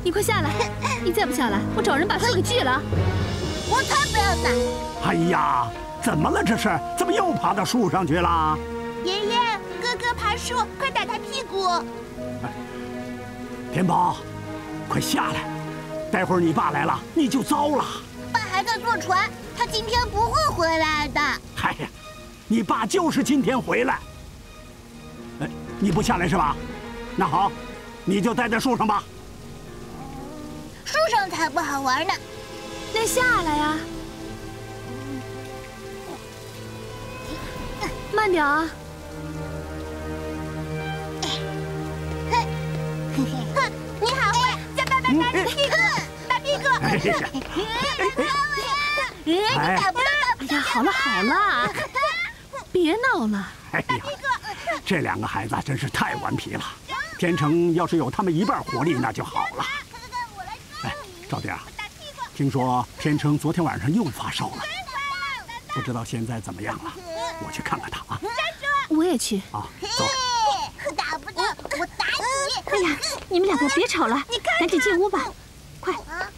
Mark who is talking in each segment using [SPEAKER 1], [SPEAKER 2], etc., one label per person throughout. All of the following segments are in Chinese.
[SPEAKER 1] 你快下来！你再不下来，我找人把树给锯了。
[SPEAKER 2] 我才不要呢！
[SPEAKER 3] 哎呀，怎么了这是？怎么又爬到树上去了？
[SPEAKER 2] 爷爷，哥哥爬树，快打他屁股！
[SPEAKER 3] 天宝，快下来！待会儿你爸来了，你就糟了。
[SPEAKER 2] 爸还在坐船，他今天不会回来的。
[SPEAKER 3] 哎呀，你爸就是今天回来。你不下来是吧？那好，你就待在树上吧。
[SPEAKER 2] 树上才不好玩呢。
[SPEAKER 1] 那下来呀！慢点啊！
[SPEAKER 2] 你好坏，叫爸爸打你屁股，打屁股！
[SPEAKER 3] 哎
[SPEAKER 2] 打不到，
[SPEAKER 1] 哎呀，好了好了，别闹了。
[SPEAKER 3] 哎呀，这两个孩子真是太顽皮了。天成要是有他们一半活力，那就好了。哎，赵弟啊，听说天成昨天晚上又发烧了，不知道现在怎么样了。我去看看他啊。
[SPEAKER 1] 我也去。
[SPEAKER 3] 啊，走。
[SPEAKER 2] 打不到，我打你！
[SPEAKER 1] 哎呀，你们两个别吵了，赶紧进屋吧，快！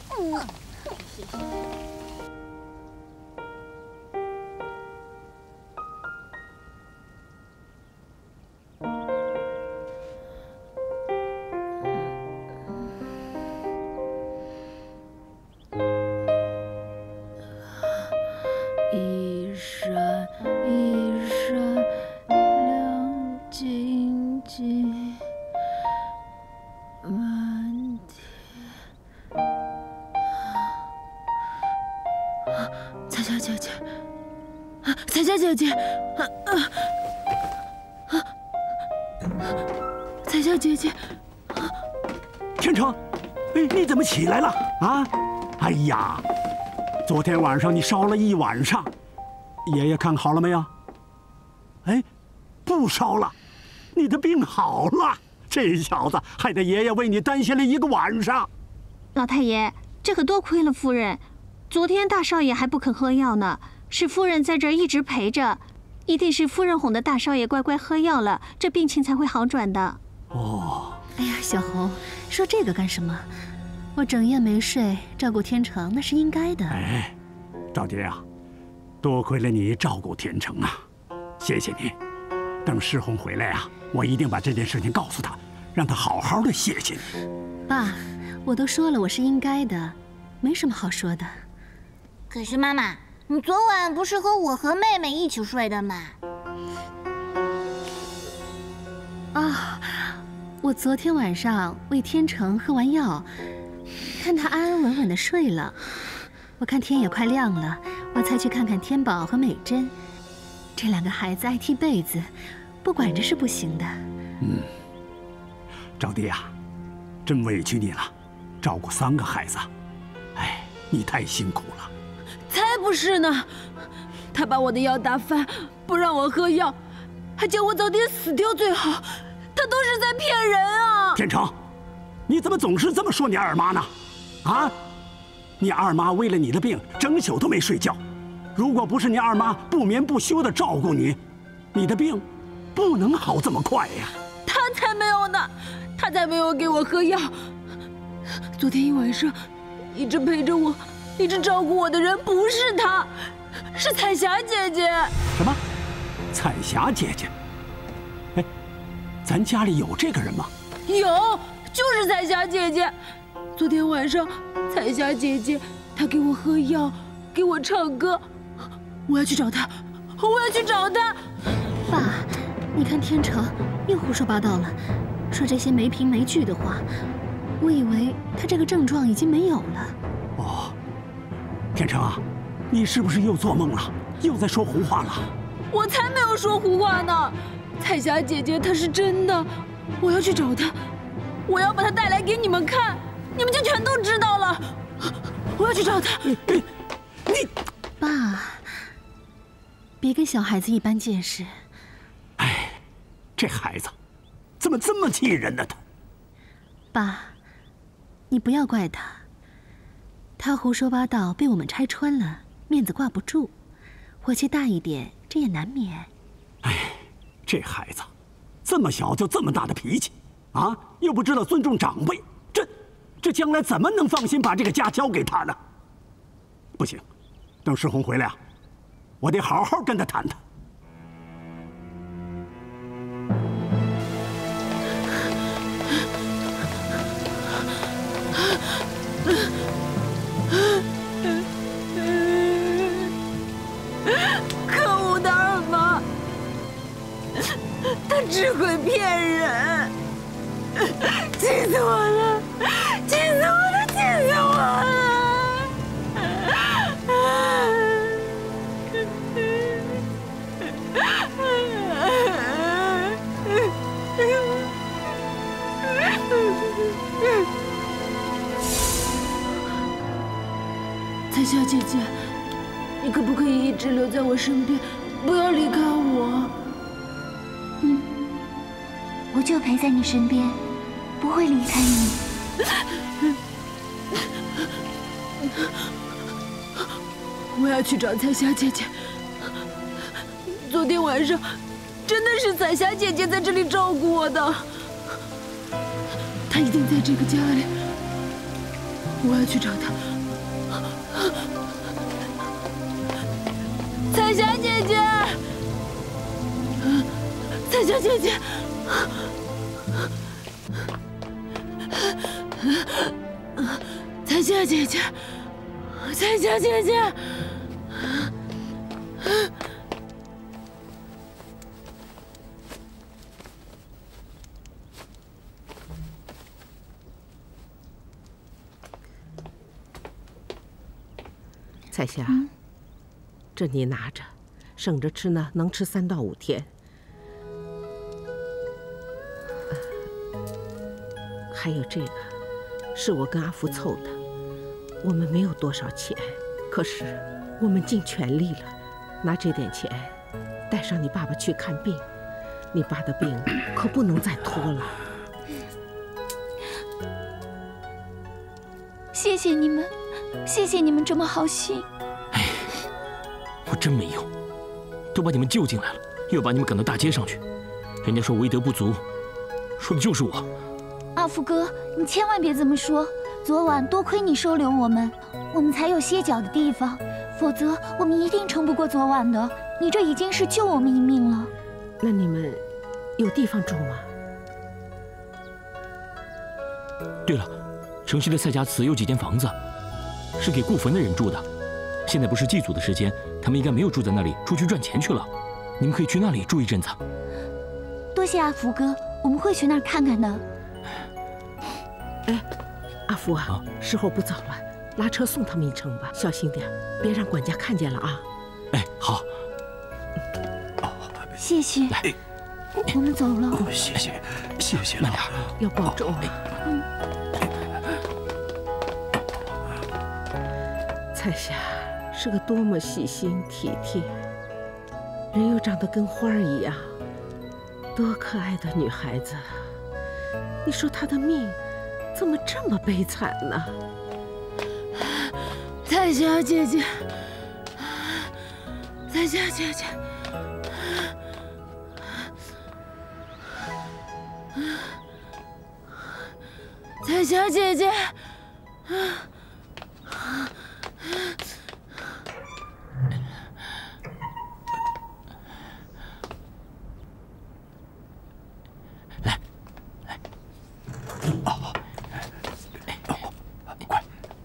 [SPEAKER 4] 一闪一闪亮晶晶，满天。彩霞姐姐，彩霞姐姐，彩霞姐姐，
[SPEAKER 3] 天成，哎，你怎么起来了啊？哎呀，昨天晚上你烧了一晚上，爷爷看好了没有？哎，不烧了，你的病好了。这小子害得爷爷为你担心了一个晚上。
[SPEAKER 5] 老太爷，这可多亏了夫人，昨天大少爷还不肯喝药呢，是夫人在这儿一直陪着，一定是夫人哄得大少爷乖乖喝药了，这病情才会好转的。
[SPEAKER 3] 哦，
[SPEAKER 1] 哎呀，小红，说这个干什么？我整夜没睡，照顾天成那是应该的。
[SPEAKER 3] 哎，赵爹啊，多亏了你照顾天成啊，谢谢你。等世红回来啊，我一定把这件事情告诉他，让他好好的谢谢你。
[SPEAKER 1] 爸，我都说了我是应该的，没什么好说的。
[SPEAKER 2] 可是妈妈，你昨晚不是和我和妹妹一起睡的吗？
[SPEAKER 1] 啊，我昨天晚上喂天成喝完药，看他安安稳稳的睡了。我看天也快亮了，我才去看看天宝和美珍。这两个孩子爱踢被子，不管着是不行的。
[SPEAKER 3] 赵爹啊，真委屈你了，照顾3个孩子，哎，你太辛苦了。
[SPEAKER 4] 才不是呢！他把我的药打翻，不让我喝药，还叫我早点死掉最好，他都是在骗人啊！
[SPEAKER 3] 天成，你怎么总是这么说你二妈呢？啊，你二妈为了你的病，整宿都没睡觉。如果不是你二妈不眠不休地照顾你，你的病不能好这么快呀。
[SPEAKER 4] 他才没有呢，他才没有给我喝药。昨天一晚上，一直陪着我，一直照顾我的人不是他，是彩霞姐姐。
[SPEAKER 3] 什么？彩霞姐姐？哎，咱家里有这个人吗？
[SPEAKER 4] 有，就是彩霞姐姐。昨天晚上，彩霞姐姐她给我喝药，给我唱歌。我要去找她，我要去找她。
[SPEAKER 1] 爸，你看天成又胡说八道了，说这些没凭没据的话。我以为他这个症状已经没有了。
[SPEAKER 3] 哦，天成啊，你是不是又做梦了？又在说胡话了？
[SPEAKER 4] 我才没有说胡话呢！彩霞姐姐她是真的，我要去找她，我要把她带来给你们看，你们就全都知道了。我要去找她。
[SPEAKER 3] 你
[SPEAKER 1] 爸，别跟小孩子一般见识。
[SPEAKER 3] 哎，这孩子怎么这么气人呢？他，
[SPEAKER 1] 爸，你不要怪他，他胡说八道被我们拆穿了，面子挂不住，火气大一点，这也难免。
[SPEAKER 3] 哎，这孩子这么小就这么大的脾气啊，又不知道尊重长辈， 这将来怎么能放心把这个家交给他呢？不行，等世宏回来啊，我得好好跟他谈谈。
[SPEAKER 4] 可恶的二妈，她只会骗人，气死我了！气死我了！气死我了！彩霞姐姐，你可不可以一直留在我身边，不要离开我？
[SPEAKER 2] 我就陪在你身边，不会离开你。
[SPEAKER 4] 我要去找彩霞姐姐。昨天晚上，真的是彩霞姐姐在这里照顾我的。她一定在这个家里。我要去找她。彩霞姐姐，彩霞姐姐，彩霞姐姐，彩霞姐姐。
[SPEAKER 6] 彩霞，这你拿着，省着吃呢，能吃3到5天。还有这个，是我跟阿福凑的，我们没有多少钱，可是我们尽全力了，拿这点钱带上你爸爸去看病，你爸的病可不能再拖了。
[SPEAKER 2] 谢谢你们，谢谢你们这么好心。
[SPEAKER 7] 哎，我真没用，都把你们救进来了，又把你们赶到大街上去，人家说为德不足，说的就是我。
[SPEAKER 2] 阿福哥，你千万别这么说。昨晚多亏你收留我们，我们才有歇脚的地方，否则我们一定撑不过昨晚的。你这已经是救我们一命了。
[SPEAKER 6] 那你们有地方住吗？
[SPEAKER 7] 对了，城西的赛家祠有几间房子，是给故坟的人住的。现在不是祭祖的时间，他们应该没有住在那里，出去赚钱去了。你们可以去那里住一阵子。
[SPEAKER 2] 多谢阿福哥，我们会去那儿看看的。
[SPEAKER 6] 哎，阿福啊，时候不早了，拉车送他们一程吧，小心点，别让管家看见了啊。
[SPEAKER 7] 哎，好。
[SPEAKER 2] 谢谢。
[SPEAKER 7] 来，
[SPEAKER 2] 我们走了。
[SPEAKER 3] 谢谢，谢谢了。
[SPEAKER 7] 慢点，
[SPEAKER 6] 要保重。彩霞是个多么细心体贴，人又长得跟花儿一样，多可爱的女孩子。你说她的命怎么这么悲惨呢？
[SPEAKER 4] 彩霞姐姐，彩霞姐姐，彩霞姐姐，
[SPEAKER 7] 来，快！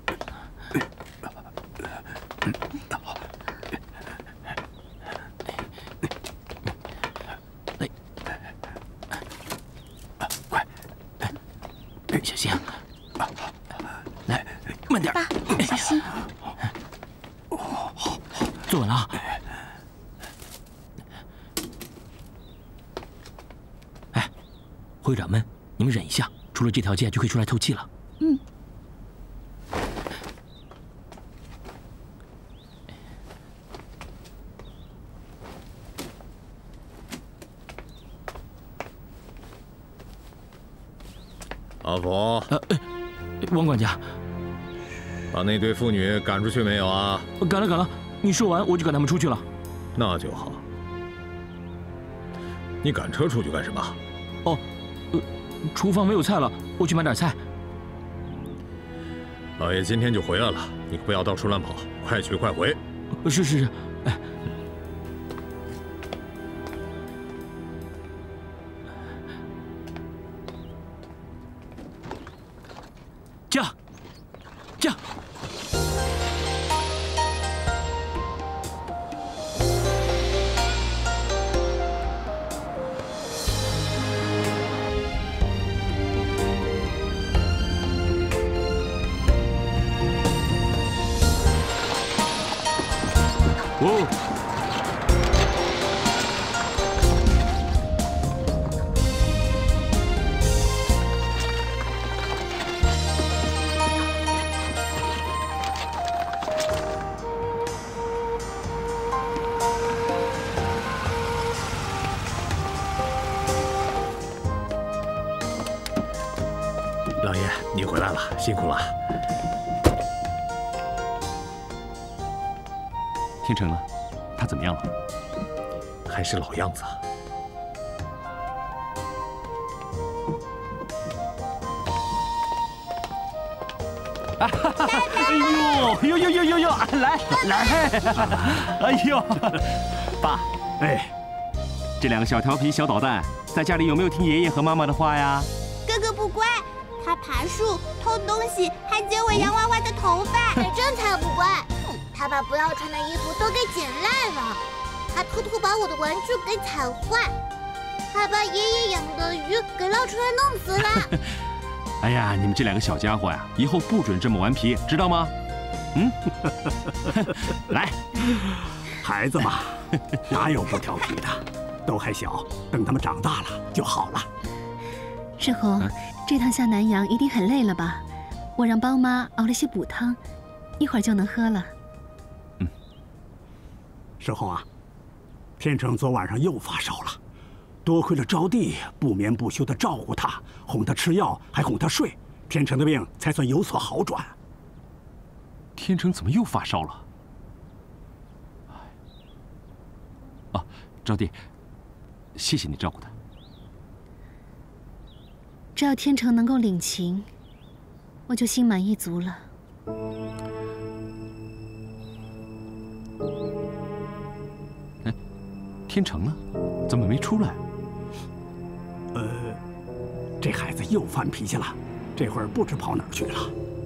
[SPEAKER 7] 快！小心啊！来，慢点。
[SPEAKER 2] 爸，小心。
[SPEAKER 7] 坐稳了啊！哎，会长们，你们忍一下，出了这条街就可以出来透气了。
[SPEAKER 2] 嗯。
[SPEAKER 8] 阿福，
[SPEAKER 7] 王管家，
[SPEAKER 8] 把那对妇女赶出去没有啊？
[SPEAKER 7] 赶了赶了，你说完我就赶他们出去了。
[SPEAKER 8] 那就好。你赶车出去干什么？
[SPEAKER 7] 哦，厨房没有菜了，我去买点菜。
[SPEAKER 8] 老爷今天就回来了，你可不要到处乱跑，快去快回。
[SPEAKER 7] 是，哎。驾！哦。
[SPEAKER 8] 老爷，你回来了，辛苦了。
[SPEAKER 9] 天成呢？他怎么样了？
[SPEAKER 8] 还是老样子。
[SPEAKER 9] 哎呦，来，哎呦，爸，
[SPEAKER 3] 哎，
[SPEAKER 9] 这两个小调皮小捣蛋，在家里有没有听爷爷和妈妈的话呀？
[SPEAKER 10] 哥哥不乖，他爬树、偷东西，还剪我洋娃娃的头发，
[SPEAKER 11] 这才不乖。他把不要穿的衣服都给剪烂了，还偷偷把我的玩具给踩坏，还把爷爷养的鱼给捞出来弄死了。
[SPEAKER 9] 哎呀，你们这两个小家伙呀，以后不准这么顽皮，知道吗？来，
[SPEAKER 3] 孩子嘛，哪有不调皮的？都还小，等他们长大了就好了。
[SPEAKER 1] 世宏，这趟下南洋一定很累了吧？我让包妈熬了些补汤，一会儿就能喝了。
[SPEAKER 3] 世宏啊，天成昨晚上又发烧了，多亏了招娣不眠不休地照顾他，哄他吃药，还哄他睡，天成的病才算有所好转。
[SPEAKER 9] 天成怎么又发烧了？啊，招娣，谢谢你照顾他。
[SPEAKER 1] 只要天成能够领情，我就心满意足了。
[SPEAKER 9] 哎，天成呢？怎么没出来？
[SPEAKER 3] 这孩子又犯脾气了，这会儿不知跑哪儿去了。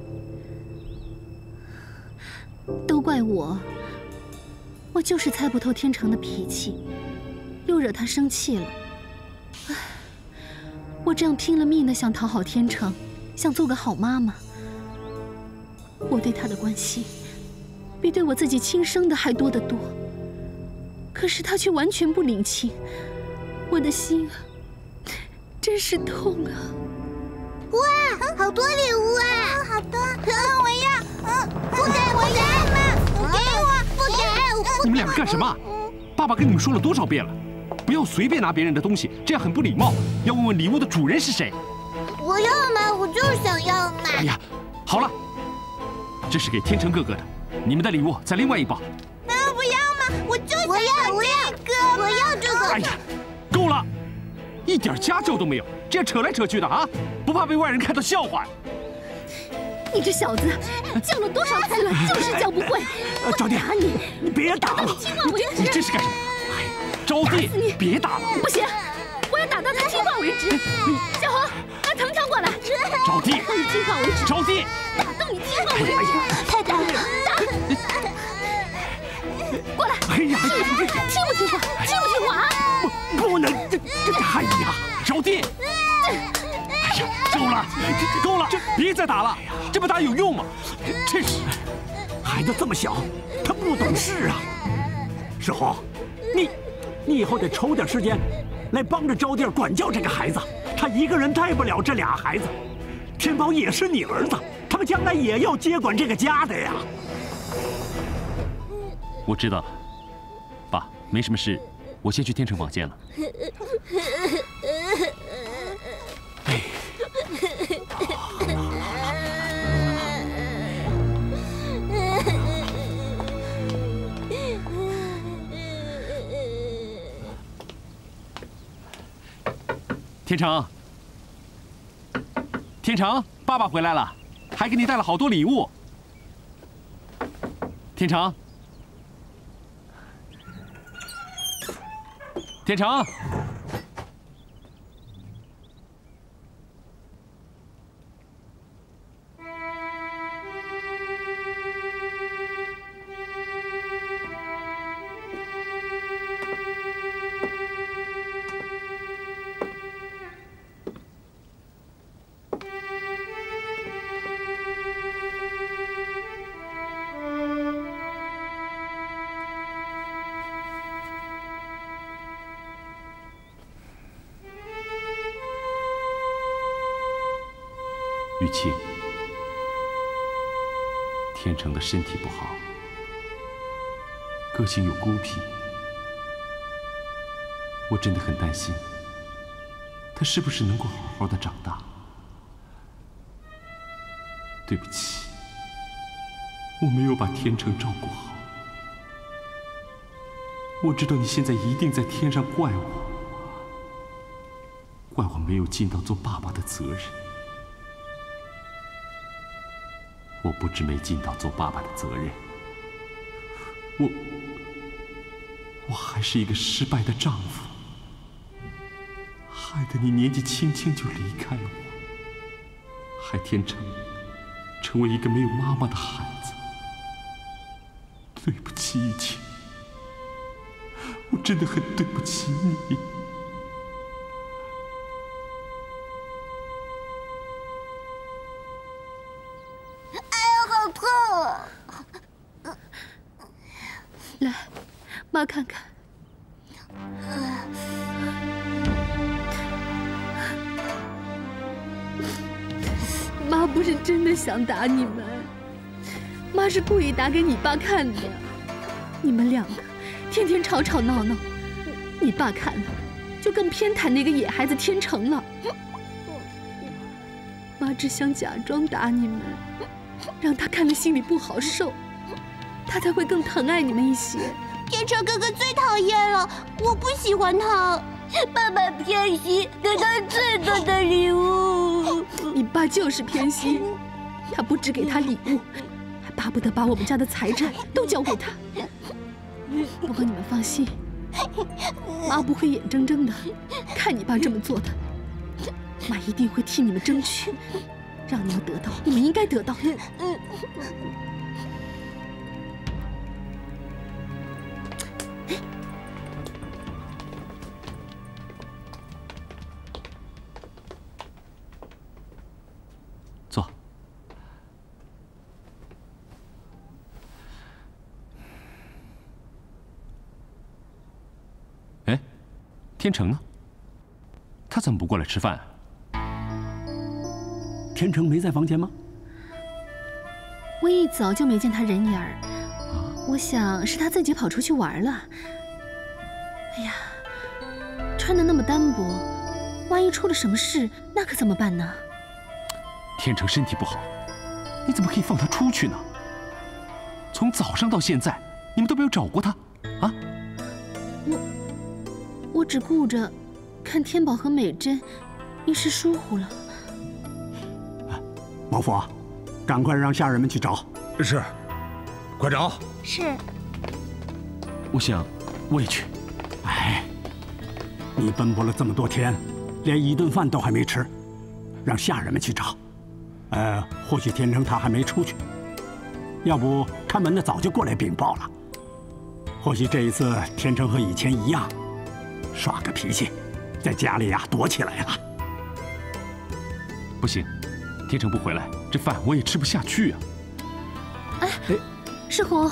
[SPEAKER 1] 都怪我，我就是猜不透天成的脾气，又惹他生气了。唉，我这样拼了命的想讨好天成，想做个好妈妈。我对他的关心，比对我自己亲生的还多得多。可是他却完全不领情，我的心啊，真是痛啊！
[SPEAKER 11] 哇，好多礼物啊！
[SPEAKER 10] 好多，我要，
[SPEAKER 11] 不给，不给我！
[SPEAKER 9] 你们两个干什么？爸爸跟你们说了多少遍了，不要随便拿别人的东西，这样很不礼貌。要问问礼物的主人是谁。
[SPEAKER 11] 我要买，我就是想要买。
[SPEAKER 9] 哎呀，好了，这是给天成哥哥的，你们的礼物在另外一包。
[SPEAKER 10] 不要嘛，我就想
[SPEAKER 11] 要这个。
[SPEAKER 9] 哎呀，够了，一点家教都没有，这样扯来扯去的啊，不怕被外人看到笑话？
[SPEAKER 1] 你这小子，教了多少次了，就是教不会。我打你！
[SPEAKER 3] 你别打了！
[SPEAKER 1] 你听话为止！
[SPEAKER 9] 你这是干什么？哎，招娣，别打了！
[SPEAKER 1] 不行，我要打到他听话为止。小红，拿藤条过来。
[SPEAKER 9] 招娣，
[SPEAKER 1] 打到你听话为止。
[SPEAKER 9] 招娣，
[SPEAKER 1] 打到你听话为止。太打了！打！过来！
[SPEAKER 3] 哎呀，
[SPEAKER 1] 听不听话？听不听话啊？
[SPEAKER 3] 不能！哎呀，
[SPEAKER 9] 招娣！哎呀，够了，别再打了，这么打有用吗？真是，
[SPEAKER 3] 孩子这么小，他不懂事啊。世宏，你以后得抽点时间来帮着招娣管教这个孩子，他一个人带不了这俩孩子。天宝也是你儿子，他们将来也要接管这个家的呀。
[SPEAKER 9] 我知道了，爸，没什么事，我先去天成房间了。天成，爸爸回来了。 还给你带了好多礼物。天成，天成， 玉清，天成的身体不好，个性又孤僻，我真的很担心，他是不是能够好好的长大？对不起，我没有把天成照顾好。我知道你现在一定在天上怪我，怪我没有尽到做爸爸的责任。我不止没尽到做爸爸的责任，我还是一个失败的丈夫，害得你年纪轻轻就离开了我，害天成成为一个没有妈妈的孩子。对不起玉清，我真的很对不起你。
[SPEAKER 1] 来，妈看看。妈不是真的想打你们，妈是故意打给你爸看的。你们两个天天吵吵闹闹，你爸看了就更偏袒那个野孩子天成了。妈只想假装打你们，让他看了心里不好受。他才会更疼爱你们一些。
[SPEAKER 10] 天成哥哥最讨厌了，我不喜欢他。爸爸偏心，给他最多的礼物。
[SPEAKER 1] 你爸就是偏心，他不只给他礼物，还巴不得把我们家的财产都交给他。不过你们放心，妈不会眼睁睁的看你爸这么做的，妈一定会替你们争取，让你们得到你们应该得到的。
[SPEAKER 9] 坐。哎，天成呢？他怎么不过来吃饭啊？
[SPEAKER 3] 天成没在房间吗？
[SPEAKER 1] 我一早就没见他人影儿，我想是他自己跑出去玩了。哎呀，穿得那么单薄，万一出了什么事，那可怎么办呢？
[SPEAKER 9] 天成身体不好，你怎么可以放他出去呢？从早上到现在，你们都没有找过他，啊？
[SPEAKER 1] 我只顾着看天宝和美珍，一时疏忽了。
[SPEAKER 3] 王府，赶快让下人们去找。
[SPEAKER 8] 是，快找。
[SPEAKER 2] 是。
[SPEAKER 9] 我想，我也去。
[SPEAKER 3] 哎，你奔波了这么多天，连一顿饭都还没吃，让下人们去找。或许天成他还没出去，要不看门的早就过来禀报了。或许这一次天成和以前一样，耍个脾气，在家里躲起来了。
[SPEAKER 9] 不行，天成不回来，这饭我也吃不下去啊。
[SPEAKER 1] 哎，世宏，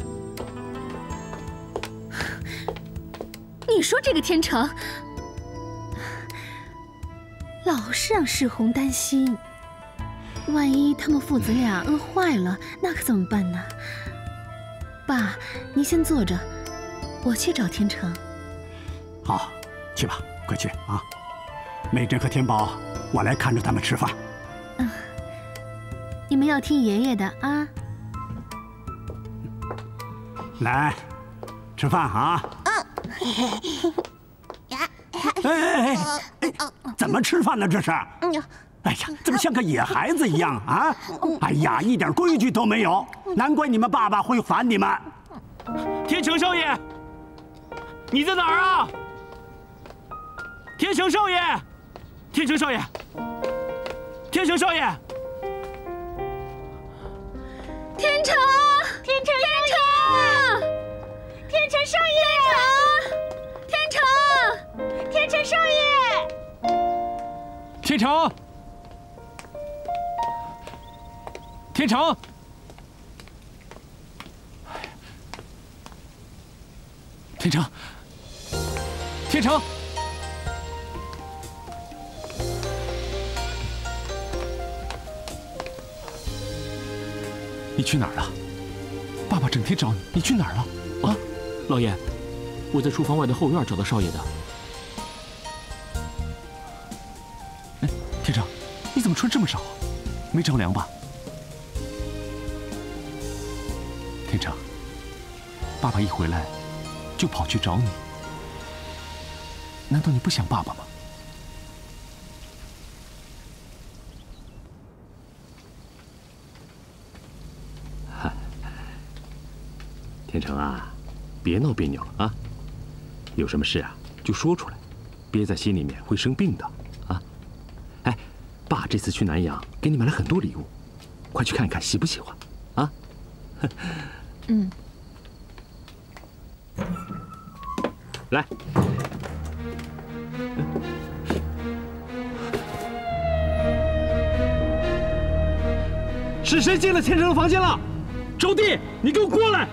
[SPEAKER 1] 你说这个天成，老是让世宏担心。万一他们父子俩饿坏了，那可怎么办呢？爸，您先坐着，我去找天成。
[SPEAKER 3] 好，去吧，快去啊！美珍和天宝，我来看着他们吃饭。
[SPEAKER 1] 你们要听爷爷的啊！
[SPEAKER 3] 来，吃饭啊！哎，怎么吃饭呢？这是？ 哎呀，怎么像个野孩子一样啊？哎呀，一点规矩都没有，难怪你们爸爸会烦你们。
[SPEAKER 7] 天成少爷，你在哪儿啊？天成少爷，天成少爷，天成少爷，
[SPEAKER 1] 天成，
[SPEAKER 5] 天成，天成少爷，
[SPEAKER 1] 天成，
[SPEAKER 5] 天成少爷，
[SPEAKER 7] 天成，天成，天成，天成。
[SPEAKER 9] 你去哪儿了？爸爸整天找你，你去哪儿了？啊，
[SPEAKER 7] 老爷，我在厨房外的后院找到少爷的。
[SPEAKER 9] 哎，天成，你怎么穿这么少啊？没着凉吧？天成，爸爸一回来就跑去找你，难道你不想爸爸吗？
[SPEAKER 12] 天成啊，别闹别扭了啊！有什么事啊就说出来，憋在心里面会生病的啊！哎，爸这次去南阳给你买了很多礼物，快去看看喜不喜欢啊？
[SPEAKER 1] 嗯。
[SPEAKER 12] 来，
[SPEAKER 7] 是谁进了天成的房间了？周弟，你给我过来！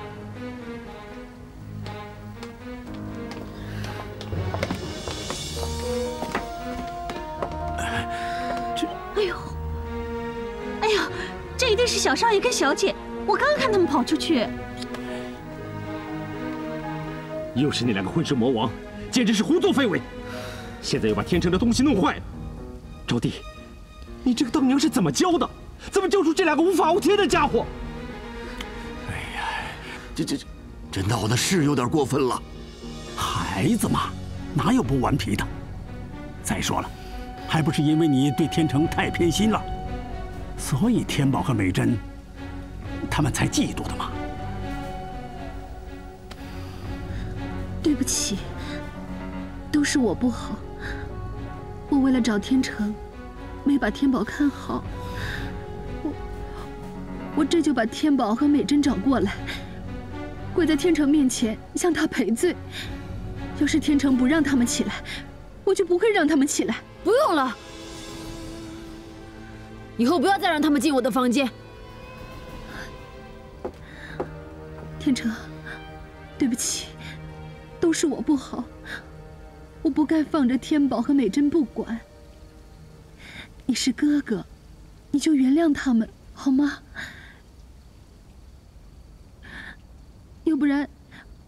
[SPEAKER 5] 哎呀，这一定是小少爷跟小姐，我刚看他们跑出去。
[SPEAKER 12] 又是那两个混世魔王，简直是胡作非为！现在又把天成的东西弄坏了。招娣，你这个当娘是怎么教的？怎么教出这两个无法无天的家伙？
[SPEAKER 3] 哎呀，这闹的是有点过分了。孩子嘛，哪有不顽皮的？再说了，还不是因为你对天成太偏心了，所以天宝和美珍他们才嫉妒的嘛。
[SPEAKER 1] 对不起，都是我不好。我为了找天成，没把天宝看好。我这就把天宝和美珍找过来，跪在天成面前向他赔罪。要是天成不让他们起来，我就不会让他们起来。
[SPEAKER 4] 不用了，以后不要再让他们进我的房间。
[SPEAKER 1] 天成，对不起，都是我不好，我不该放着天宝和美珍不管。你是哥哥，你就原谅他们好吗？要不然，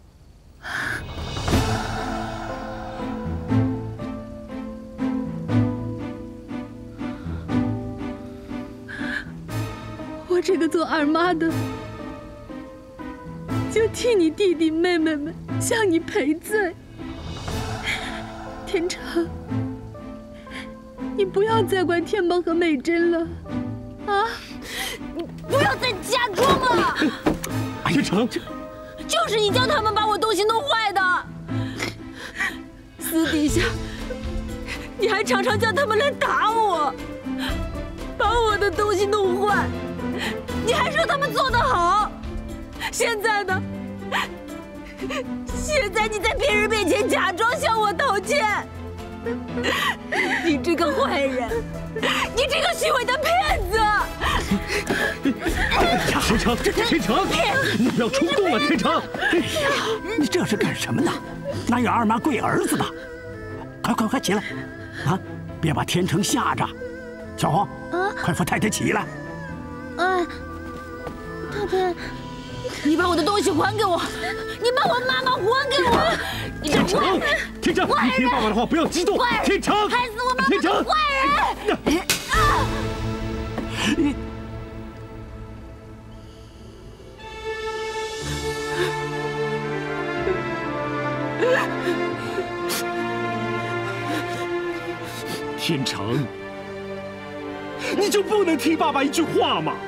[SPEAKER 1] 我这个做二妈的，就替你弟弟妹妹们向你赔罪。天成，你不要再管天宝和美珍了，啊！
[SPEAKER 4] 你不要再假装了！
[SPEAKER 12] 天成，
[SPEAKER 4] 就是你叫他们把我东西弄坏的。私底下，你还常常叫他们来打我，把我的东西弄坏。你还说他们做得好，现在呢？现在你在别人面前假装向我道歉，你这个坏人，你这个虚伪的骗子！
[SPEAKER 12] 天成，天成，你不要冲动了，天成！
[SPEAKER 3] 你这是干什么呢？哪有二妈跪儿子的？快起来！啊，别把天成吓着。小红，快扶太太起来。
[SPEAKER 10] 太太，
[SPEAKER 4] 你把我的东西还给我！你把我妈妈还给我！你这坏人！
[SPEAKER 12] 天成，你听爸爸的话，不要激动。天成，
[SPEAKER 4] 害死我妈妈的坏人！
[SPEAKER 3] 你。
[SPEAKER 12] 天成， 你就不能听爸爸一句话吗？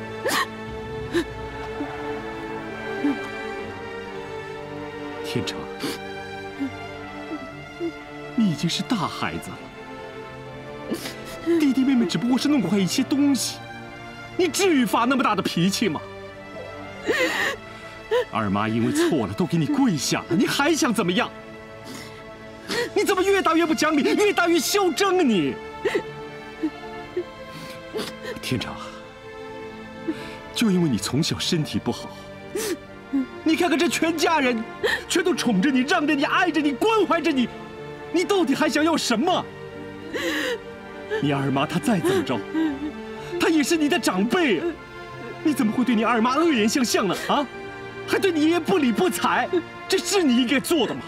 [SPEAKER 12] 天成，你已经是大孩子了，弟弟妹妹只不过是弄坏一些东西，你至于发那么大的脾气吗？二妈因为错了都给你跪下了，你还想怎么样？你怎么越大越不讲理，越大越嚣张啊你！天成，就因为你从小身体不好，你看看这全家人，全都宠着你、让着你、爱着你、关怀着你，你到底还想要什么？你二妈她再怎么着，她也是你的长辈，你怎么会对你二妈恶言相向呢？啊，还对你爷爷不理不睬，这是你应该做的吗？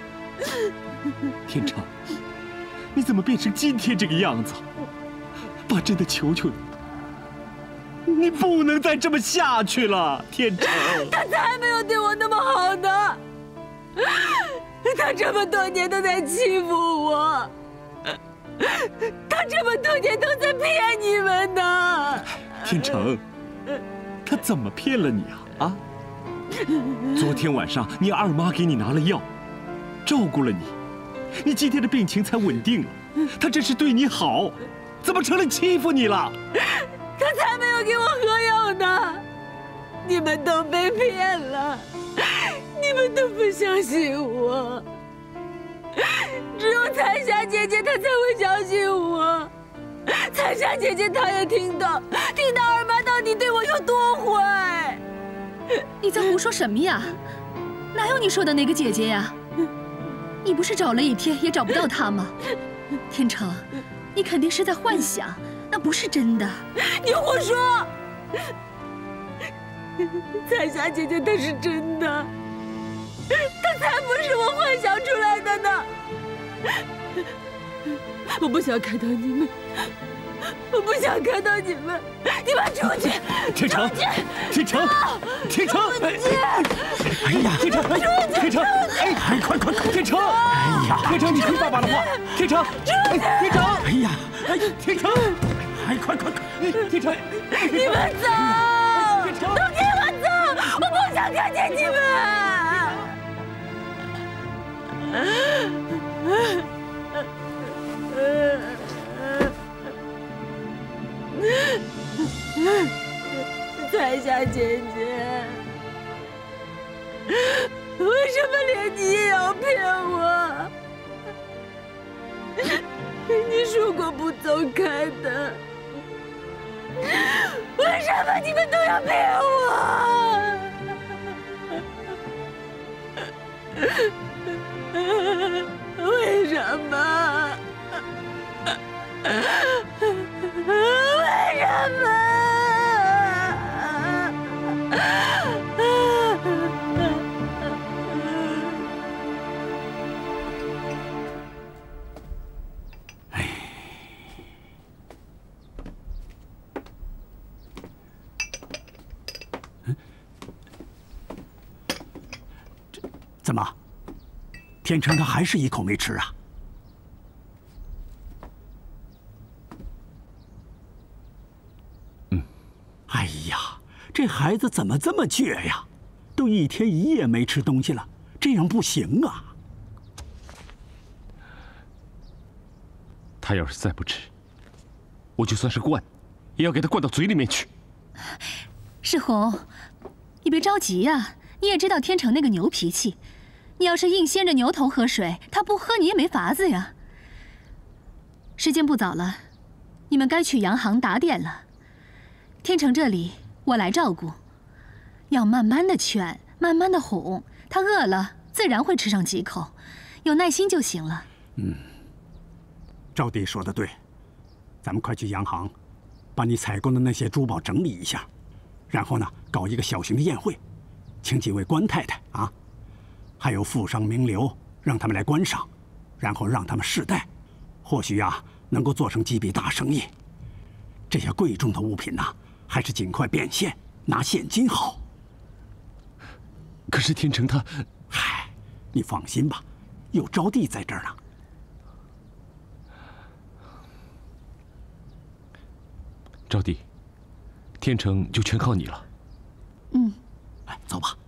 [SPEAKER 12] 天成，你怎么变成今天这个样子？爸真的求求你，你不能再这么下去了，天成。
[SPEAKER 4] 他才没有对我那么好呢，他这么多年都在欺负我，他这么多年都在骗你们呢。
[SPEAKER 12] 天成，他怎么骗了你啊？啊？昨天晚上你二妈给你拿了药，照顾了你，你今天的病情才稳定了。他这是对你好，怎么成了欺负你了？
[SPEAKER 4] 他才没有给我喝药呢！你们都被骗了，你们都不相信我，只有彩霞姐姐她才会相信我。彩霞姐姐她也听到二妈到底对我有多坏。
[SPEAKER 1] 你在胡说什么呀？哪有你说的那个姐姐呀？你不是找了一天也找不到她吗？天成，你肯定是在幻想，那不是真的。
[SPEAKER 4] 你胡说！彩霞姐姐她是真的，她才不是我幻想出来的呢。我不想看到你们，我不想看到你们，你们出去！
[SPEAKER 12] 天成，天成，天成！
[SPEAKER 3] 哎呀，
[SPEAKER 12] 天成，天成！哎，快，天成！哎呀，天成，你听爸爸的话，天成，天成！
[SPEAKER 3] 哎呀，
[SPEAKER 12] 哎，天成！哎，快，天成！
[SPEAKER 4] 你们走，都给我走！我不想看见你们！彩霞姐姐，为什么连你也要骗我？你说过不走开的，为什么你们都要骗我？为什么？为什么？
[SPEAKER 3] 怎么，天成他还是一口没吃啊？哎呀，这孩子怎么这么倔呀？都一天一夜没吃东西了，这样不行啊！
[SPEAKER 12] 他要是再不吃，我就算是灌，也要给他灌到嘴里面去。
[SPEAKER 1] 世宏，你别着急呀，你也知道天成那个牛脾气，你要是硬掀着牛头喝水，他不喝你也没法子呀。时间不早了，你们该去洋行打点了。天成这里我来照顾，要慢慢的劝，慢慢的哄，他饿了自然会吃上几口，有耐心就行了。
[SPEAKER 3] 赵弟说的对，咱们快去洋行，把你采购的那些珠宝整理一下，然后呢，搞一个小型的宴会，请几位官太太啊，还有富商名流，让他们来观赏，然后让他们试戴，或许啊能够做成几笔大生意。这些贵重的物品呐，还是尽快变现，拿现金好。
[SPEAKER 12] 可是天成他，
[SPEAKER 3] 嗨，你放心吧，有招娣在这儿呢。
[SPEAKER 7] 招娣，天成就全靠你了。
[SPEAKER 1] 嗯，
[SPEAKER 3] 哎，走吧。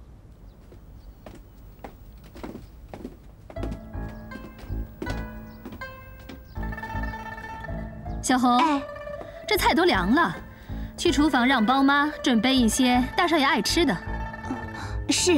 [SPEAKER 1] 小红，这菜都凉了，去厨房让包妈准备一些大少爷爱吃的。
[SPEAKER 2] 是。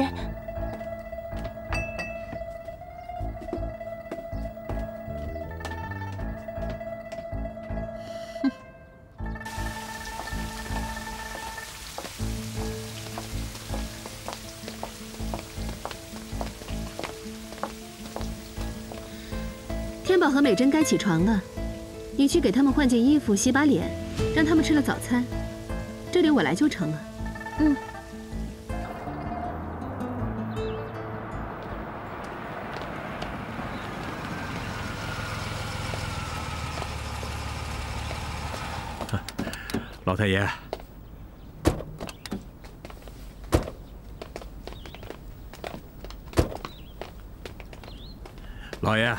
[SPEAKER 1] 天宝和美珍该起床了，你去给他们换件衣服、洗把脸，让他们吃了早餐。这里我来就成了。
[SPEAKER 2] 嗯。
[SPEAKER 8] 老太爷，老爷，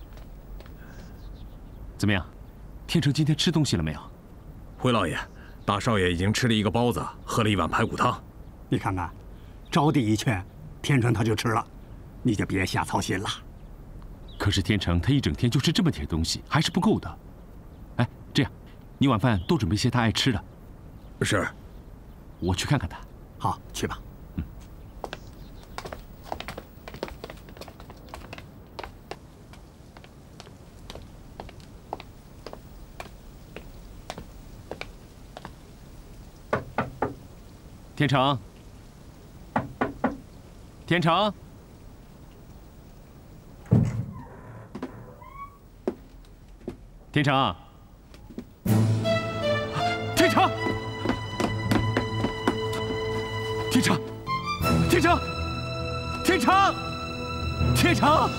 [SPEAKER 7] 怎么样？天成今天吃东西了没有？
[SPEAKER 8] 回老爷，大少爷已经吃了一个包子，喝了一碗排骨汤。
[SPEAKER 3] 你看看，招娣一劝，天成他就吃了，你就别瞎操心了。
[SPEAKER 7] 可是天成他一整天就吃这么点东西，还是不够的。哎，这样，你晚饭多准备些他爱吃的。
[SPEAKER 8] 是。
[SPEAKER 7] 我去看看他。
[SPEAKER 3] 好，去吧。
[SPEAKER 7] 天成，天成，天成，天成，天成，天成，天成，天成！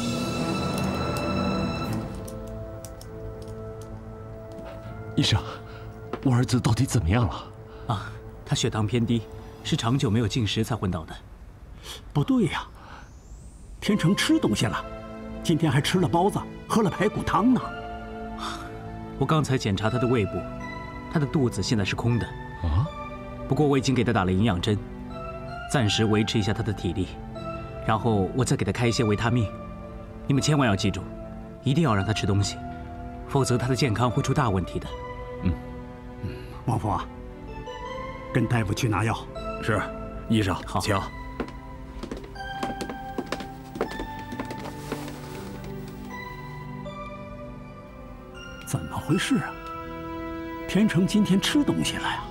[SPEAKER 7] 医生，我儿子到底怎么样了？
[SPEAKER 13] 啊。他血糖偏低，是长久没有进食才昏倒的。
[SPEAKER 3] 不对呀，天成吃东西了，今天还吃了包子，喝了排骨汤呢。
[SPEAKER 13] 我刚才检查他的胃部，他的肚子现在是空的。
[SPEAKER 7] 啊？
[SPEAKER 13] 不过我已经给他打了营养针，暂时维持一下他的体力，然后我再给他开一些维他命。你们千万要记住，一定要让他吃东西，否则他的健康会出大问题的。
[SPEAKER 3] 王福啊。跟大夫去拿药。
[SPEAKER 8] 是，医生，
[SPEAKER 13] 好，
[SPEAKER 8] 请。
[SPEAKER 3] 怎么回事啊？天成今天吃东西了呀？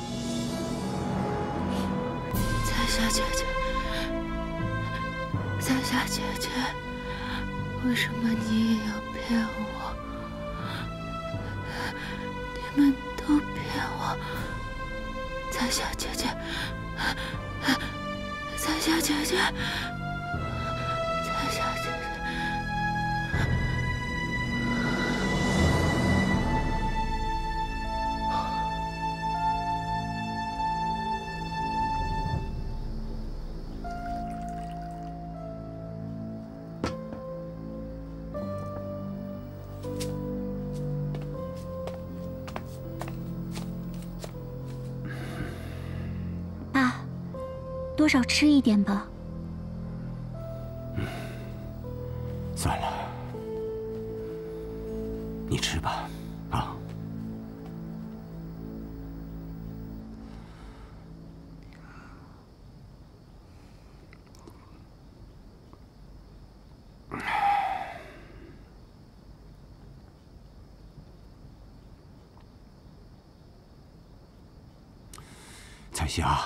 [SPEAKER 4] 彩霞姐姐，彩霞姐姐，为什么你也要骗我？你们都骗我。彩霞姐姐，彩霞姐姐，彩霞姐姐。
[SPEAKER 2] 多少吃一点吧。
[SPEAKER 14] 算了，你吃吧，啊。彩霞。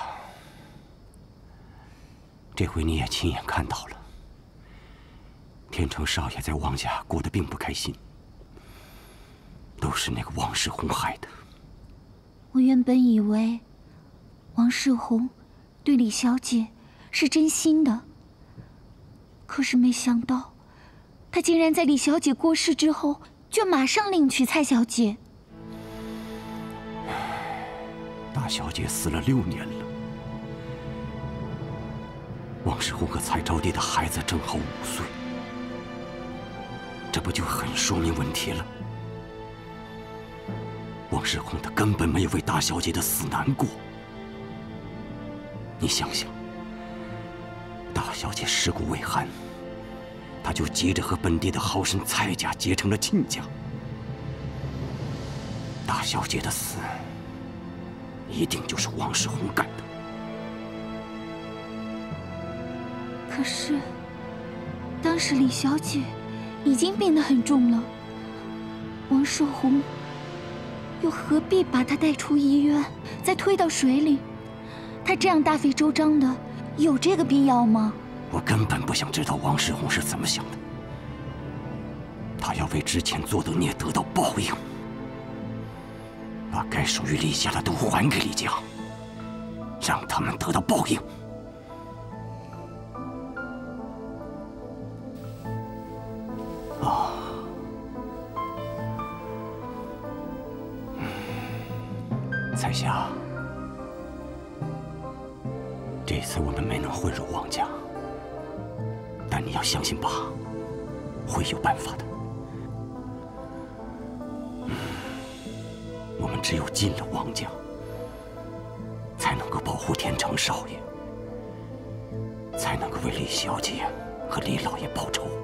[SPEAKER 14] 这回你也亲眼看到了，天成少爷在王家过得并不开心，都是那个王世宏害的。
[SPEAKER 2] 我原本以为王世宏对李小姐是真心的，可是没想到他竟然在李小姐过世之后就马上另娶蔡小姐。
[SPEAKER 14] 大小姐死了6年了。王世宏和蔡招娣的孩子正好5岁，这不就很说明问题了？王王世宏他根本没有为大小姐的死难过。你想想，大小姐尸骨未寒，他就急着和本地的豪绅蔡家结成了亲家。大小姐的死，一定就是王世宏干的。
[SPEAKER 2] 可是，当时李小姐已经病得很重了，王世宏又何必把她带出医院，再推到水里？他这样大费周章的，有这个必要吗？
[SPEAKER 14] 我根本不想知道王世宏是怎么想的。他要为之前做的孽得到报应，把该属于李家的都还给李家，让他们得到报应。彩霞，这次我们没能混入王家，但你要相信爸会有办法的。我们只有进了王家，才能够保护天成少爷，才能够为李小姐和李老爷报仇。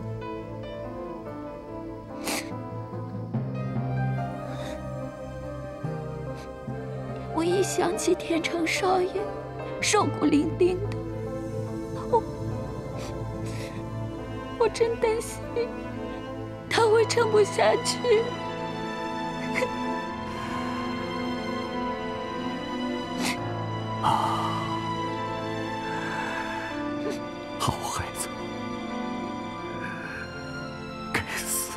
[SPEAKER 2] 我一想起天成少爷瘦骨伶仃的，我真担心他会撑不下去。
[SPEAKER 14] 好孩子，该死！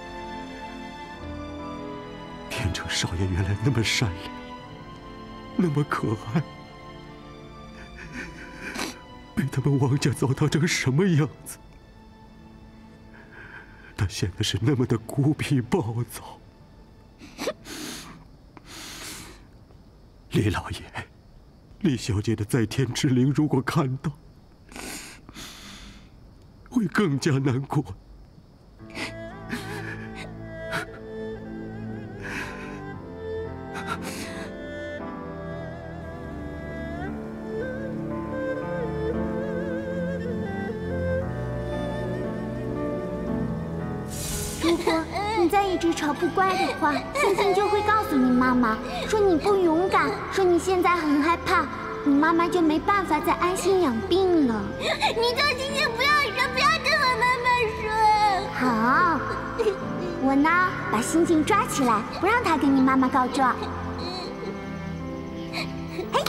[SPEAKER 14] 天成少爷原来那么善良，那么可爱，被他们王家糟蹋成什么样子？他现在是那么的孤僻暴躁。李老爷，李小姐的在天之灵如果看到，会更加难过。
[SPEAKER 10] 如果你再一直吵不乖的话，星星就会告诉你妈妈，说你不勇敢，说你现在很害怕，你妈妈就没办法再安心养病了。
[SPEAKER 11] 你叫星星不要说，不要跟我妈妈说。
[SPEAKER 10] 好，我呢把星星抓起来，不让他跟你妈妈告状。嘿。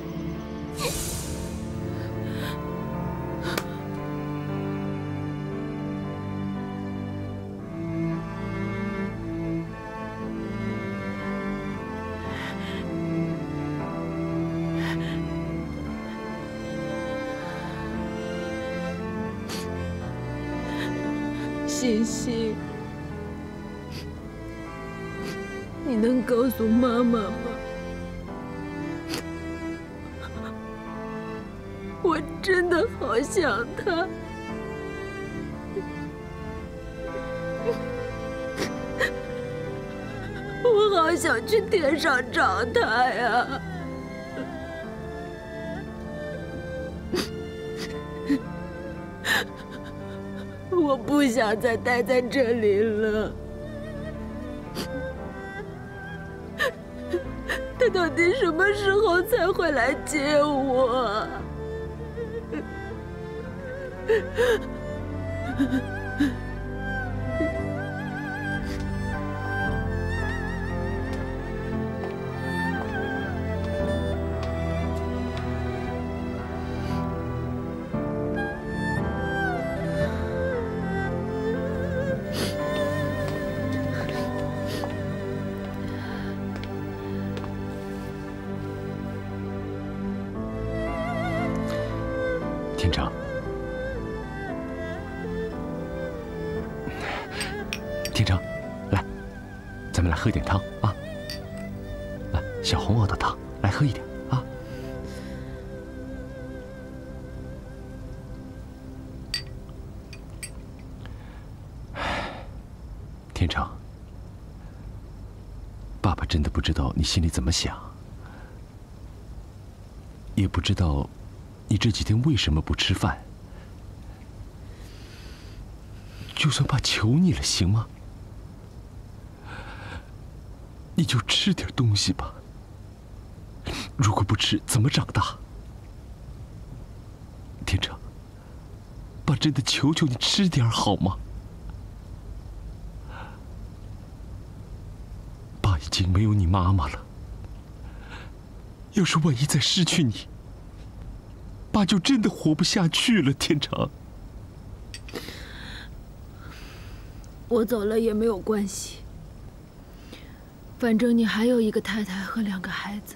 [SPEAKER 4] 星星，你能告诉妈妈吗？我真的好想她，我好想去天上找她呀！我不想再待在这里了。他到底什么时候才会来接我？
[SPEAKER 12] 天成，天成，来，咱们来喝点汤啊！来，小红熬的汤，来喝一点啊！天成，
[SPEAKER 15] 爸爸真的不知道你心里怎么想，也不知道你这几天为什么不吃饭。就算爸求你了，行吗？你就吃点东西吧。如果不吃，怎么长大？天成，爸真的求求你吃点好吗？爸已经没有你妈妈了，要是万一再失去你，爸就真的活不下去了。天成，
[SPEAKER 4] 我走了也没有关系，反正你还有一个太太和2个孩子。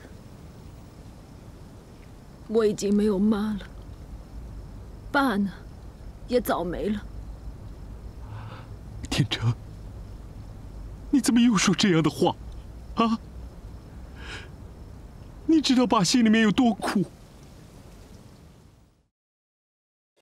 [SPEAKER 4] 我已经没有妈了，爸呢，也早没了。
[SPEAKER 15] 天成，你怎么又说这样的话，啊？你知道爸心里面有多苦？